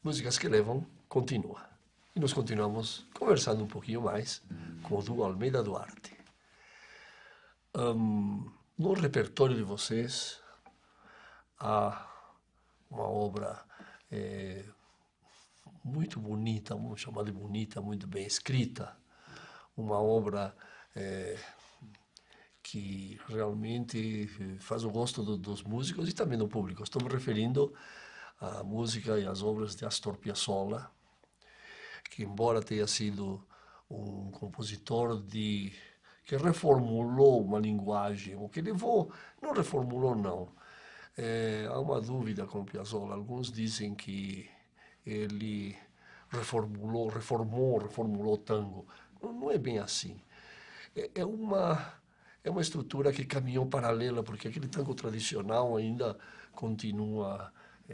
Músicas que Levam continua. E nós continuamos conversando um pouquinho mais com o duo Almeida Duarte. No repertório de vocês há uma obra muito bonita, vamos chamar de bonita, muito bem escrita, uma obra que realmente faz o gosto dos músicos e também do público. Estou me referindo à música e às obras de Astor Piazzolla, que embora tenha sido um compositor que reformulou uma linguagem, o que levou, não reformulou não, há uma dúvida com Piazzolla. Alguns dizem que ele reformulou o tango. Não é bem assim. É uma estrutura que caminhou paralela, porque aquele tango tradicional ainda continua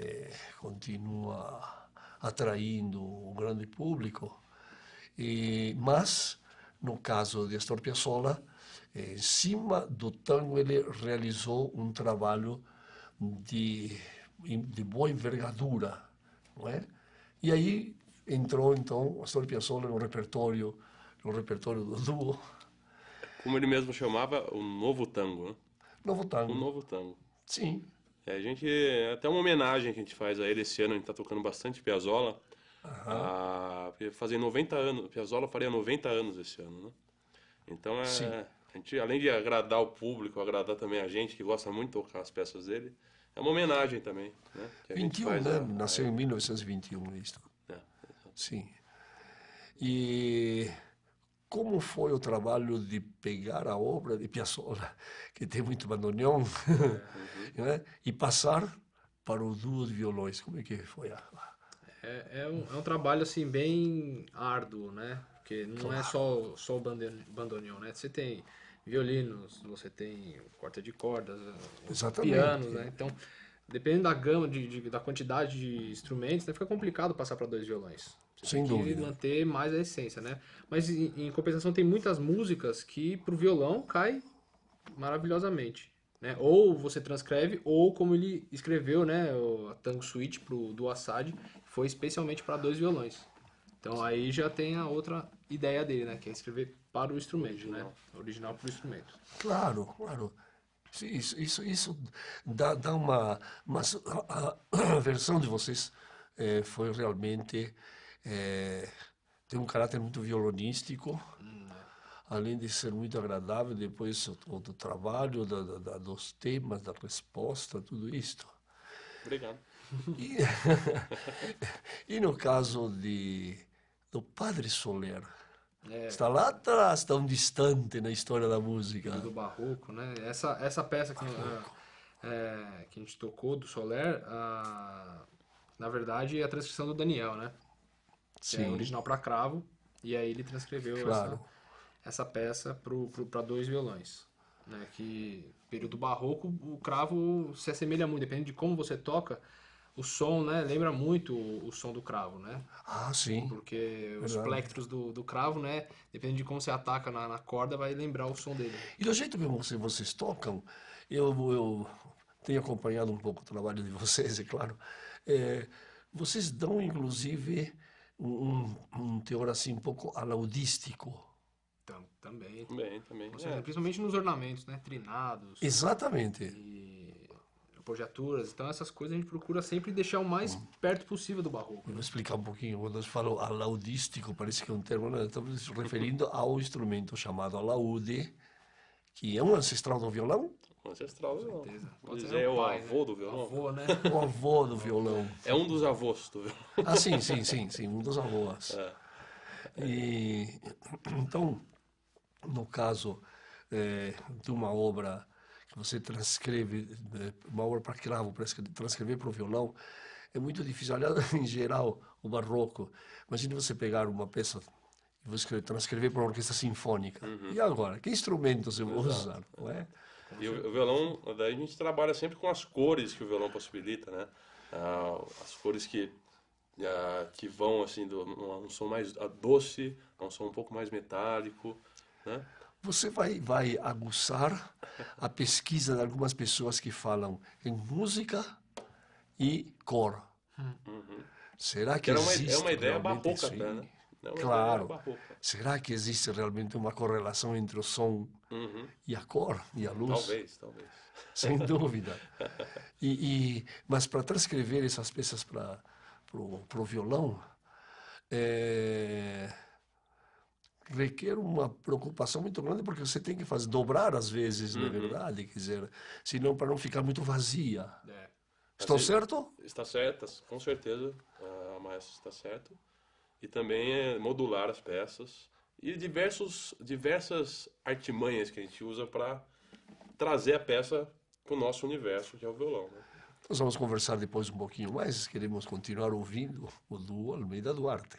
atraindo um grande público. Mas, no caso de Astor Piazzolla, em cima do tango ele realizou um trabalho de boa envergadura, não é? E aí entrou então Astor Piazzolla no repertório do duo. Como ele mesmo chamava, o novo tango, né? Novo O tango. novo tango. Sim. A gente, até uma homenagem que a gente faz a ele esse ano, a gente tá tocando bastante Piazzolla. Aham. Fazer 90 anos, Piazzolla faria 90 anos esse ano, né? Então Sim. a gente, além de agradar o público, agradar também a gente que gosta muito de tocar as peças dele, é uma homenagem também, né? Que a gente 21, faz né? a Nasceu em ele. 1921, isto. É. Sim. E como foi o trabalho de pegar a obra de Piazzolla, que tem muito bandoneon, Uhum. né? E passar para o duo de violões? Como é que foi? É um trabalho assim bem árduo, né? Porque não é Claro, só o bandoneon, né? Você tem violinos, você tem quarta de cordas, pianos, exatamente. né? Então, dependendo da gama, da quantidade de instrumentos, né, fica complicado passar para dois violões. Você tem Sem que dúvida. manter mais a essência, né? Mas em compensação tem muitas músicas que pro violão cai maravilhosamente, né? Ou você transcreve, ou como ele escreveu, né, a Tango Suite do Assad, foi especialmente para dois violões. Então aí já tem a outra ideia dele, né, que é escrever para o instrumento, né, Original. original para o instrumento. Claro, claro. Isso dá uma... Mas a versão de vocês foi realmente... tem um caráter muito violonístico, É. além de ser muito agradável, depois do trabalho, dos temas, da resposta, tudo isto. Obrigado. E, e no caso do Padre Soler, É, está lá atrás, tão distante na história da música. período barroco, né? Essa peça que a gente tocou do Soler, na verdade é a transcrição do Daniel, né? Que é Sim, original para cravo, e aí ele transcreveu essa, claro. essa peça para dois violões. Né? Que período barroco, o cravo se assemelha muito, dependendo de como você toca, o som, né, lembra muito o som do cravo, né? Ah, sim, Porque os verdade. plectros do cravo, né, dependendo de como você ataca na corda, vai lembrar o som dele. E do jeito que vocês tocam, eu tenho acompanhado um pouco o trabalho de vocês, é claro. Vocês dão, inclusive, um teor assim um pouco alaudístico. Também, Também. com certeza, principalmente nos ornamentos, né, trinados Exatamente. e apogiaturas. Então essas coisas a gente procura sempre deixar o mais perto possível do barroco, Eu vou né? explicar um pouquinho. Quando eu falo alaudístico, parece que é um termo, né? Estamos se referindo ao instrumento chamado alaúde, que é um ancestral do violão, Um ancestral Com violão. certeza. Vou Pode ser dizer, o é o pai, né? avô do violão. Avô, né? o avô do O avô. violão. É um dos avós do violão. Ah, sim, um dos avós. E, então, no caso de uma obra que você transcreve, uma obra para cravo, para transcrever para o violão, é muito difícil. Aliás, em geral, o barroco. Imagine você pegar uma peça e você transcrever para uma orquestra sinfônica. E agora? Que instrumentos eu vou Exato. usar? Não é? Com E o certeza. violão, daí a gente trabalha sempre com as cores que o violão possibilita, né? As cores que vão assim um som mais doce, a um som um pouco mais metálico, né? Você vai aguçar a pesquisa de algumas pessoas que falam em música e cor. Será Que que era é existe uma ideia realmente barroca isso até, aí? né? É uma ideia Claro. barroca. Será que existe realmente uma correlação entre o som Uhum. e a cor e a luz? Talvez, talvez. Sem dúvida. Mas para transcrever essas peças para o violão, é, requer uma preocupação muito grande, porque você tem que fazer dobrar às vezes, não é Uhum. verdade? Quer dizer, senão para não ficar muito vazia. É. Estou Assim, certo? está certo, com certeza, a maestra está certo. E também é modular as peças e diversas artimanhas que a gente usa para trazer a peça para o nosso universo, que é o violão, né? Nós vamos conversar depois um pouquinho mais, queremos continuar ouvindo o duo Almeida Duarte.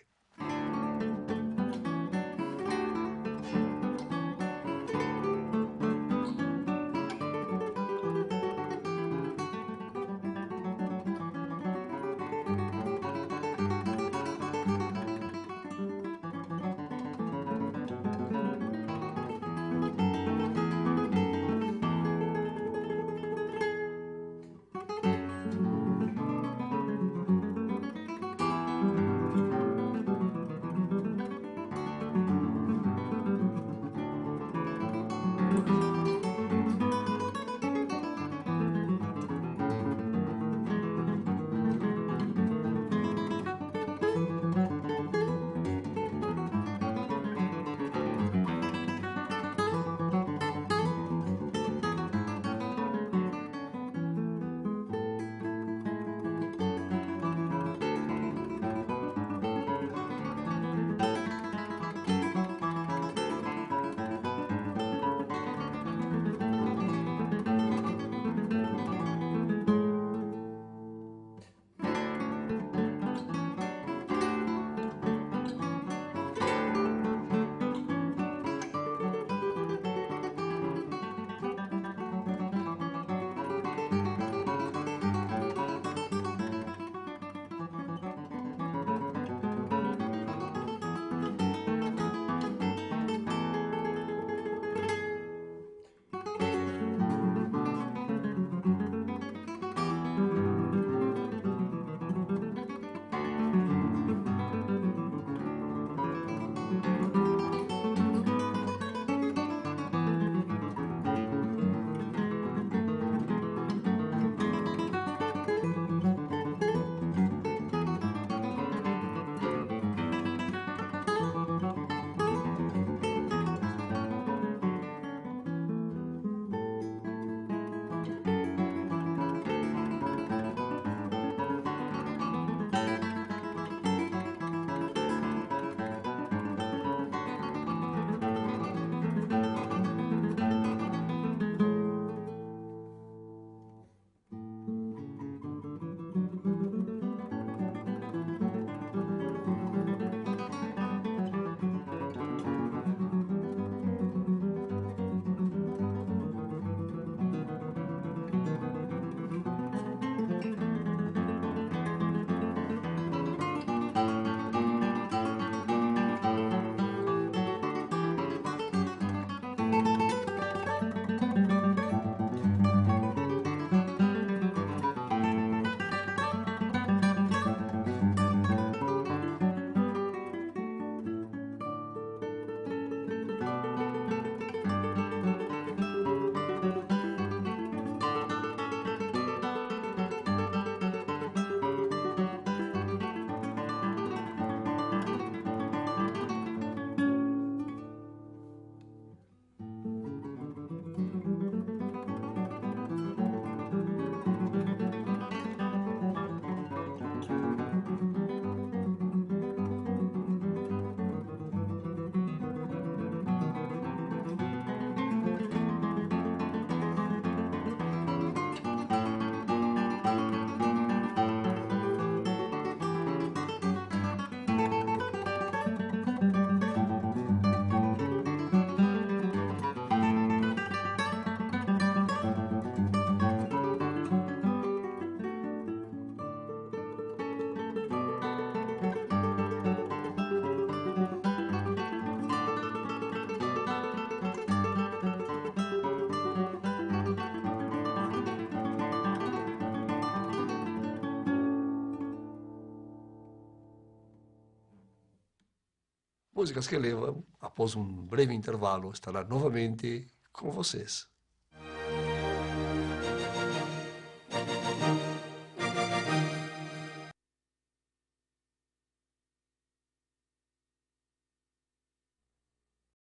Músicas que levam, após um breve intervalo, estará novamente com vocês.